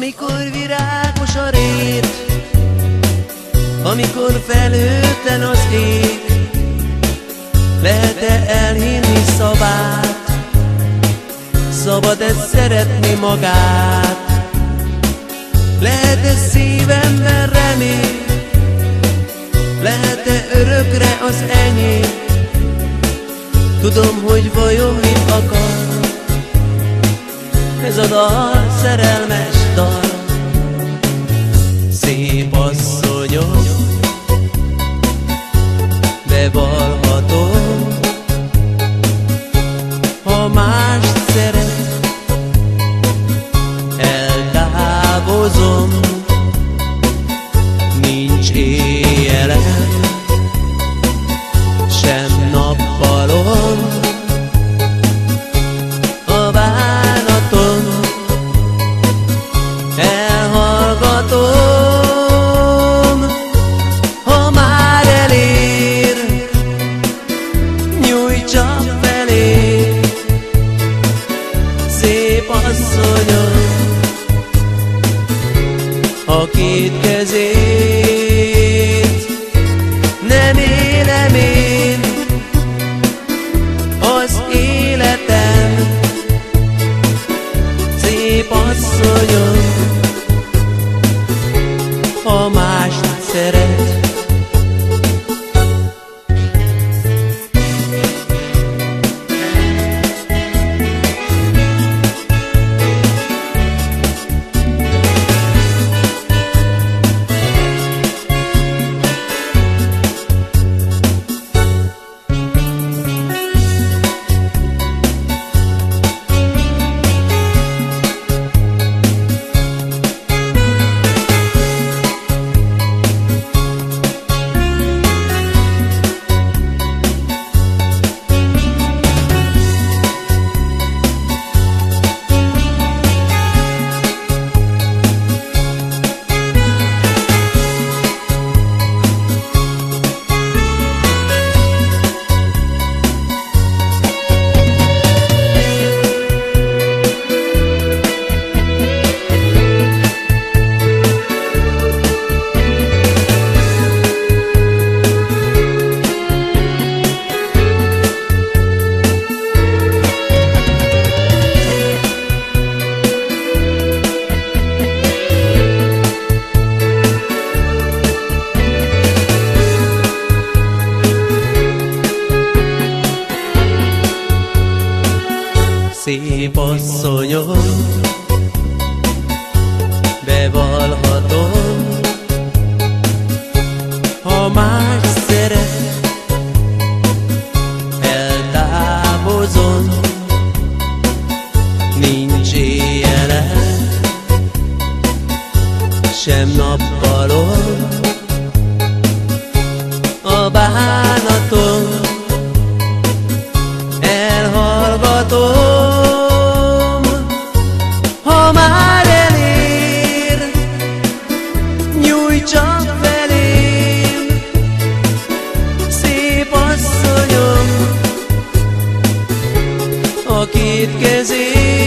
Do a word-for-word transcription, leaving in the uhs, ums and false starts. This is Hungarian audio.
Amikor virágos a rét, amikor felhőtlen az ég, lehet-e elhinni szavát? Szabad-e szeretni magát? Lehet-e szívemben remény? Lehet-e örökre az enyém? Tudom, hogy vajon mit akar ez a dal, szerelmes dal. Szép asszonyom, bevallhatom, ha mást szeret, eltávozom. Nincs éjjelem, sem nappalom, a bánatom elhallgatom. Ha már elér, nyújtsa felé, szép asszonyom, a két kezét. Nem élem én az életem, szép asszonyom, ha mást szeret. Szép asszonyom, bevallhatom, ha más szeret, eltávozom. Nincs éjjelem, sem nappalom, a bánatom elhallgatom. Ha már elér, nyújtsa felém, szép asszonyom, a két kezét.